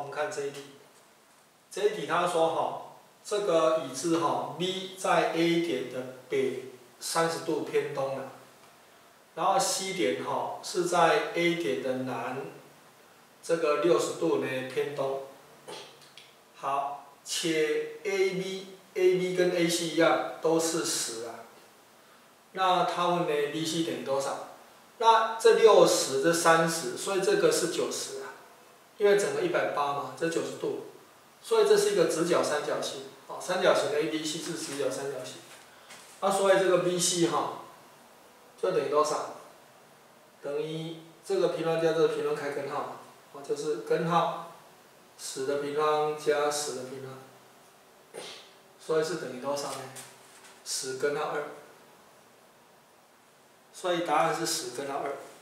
们看这一题。这一题他说这个已知B 在 A 点的北30度偏东了，然后 C 点是在 A 点的南这个60度呢偏东。好，且 AB 跟 AC 一样都是10啊。那他问呢 BC 等于多少？那这60这30，所以这个是90啊，因为整个180嘛，这90度，所以这是一个直角三角形。三角形的 ABC 是直角三角形。所以这个 BC 就等于多少？等于这个平方加这个平方开根号，就是根号10的平方加10的平方，所以是等于多少呢？10根号2。所以答案是10根号2。